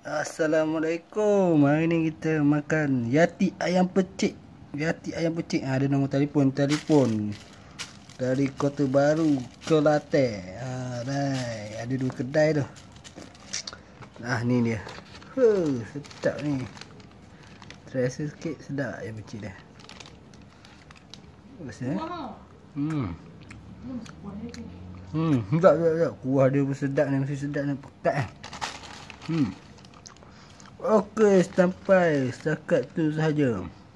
Assalamualaikum. Hari ni kita makan Yati ayam percik. Yati ayam percik. Ada nombor telefon dari Kota Baru, Kelantan. Ada 2 kedai tu. Ni dia. Sedap ni. Try rasa sikit, sedap ayam percik dia. Bagus eh? Sedap. Kuah dia pun sedap ni, mesti sedap ni, pekat eh. Okey, sampai setakat tu sahaja.